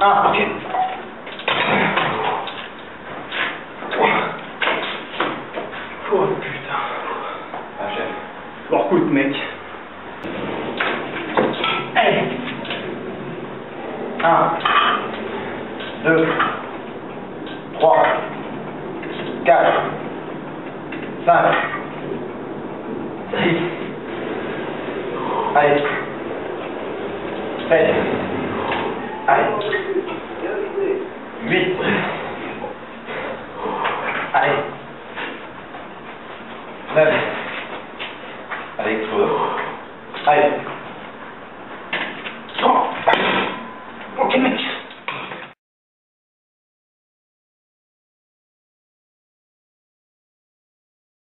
Ah, ok. Oh putain. Ah, chef. Bon, écoute, mec. Allez. 1, 2, 3, 4, 5, 6. Allez. 7.